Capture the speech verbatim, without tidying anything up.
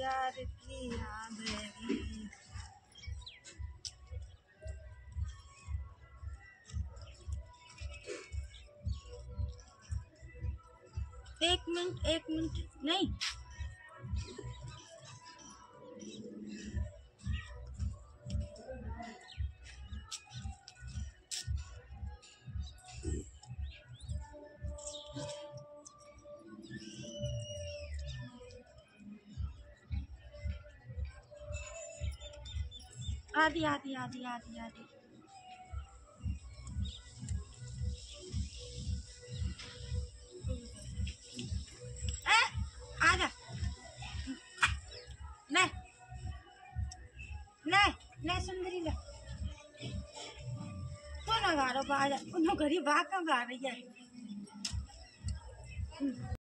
यार की याद है। एक मिनट एक मिनट नहीं आधी आधी आधी आधी आधी ए आजा ले ले ले सुंदरी ले तो ना गा रहा बाजा उन घरी भाग का गा रही है।